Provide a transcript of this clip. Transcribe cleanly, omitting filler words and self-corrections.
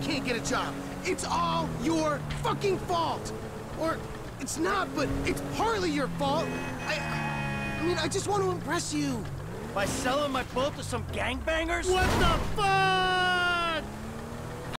can't get a job. It's all your fucking fault. Or it's not, but it's partly your fault. I mean, I just want to impress you. By selling my boat to some gangbangers? What the fuck?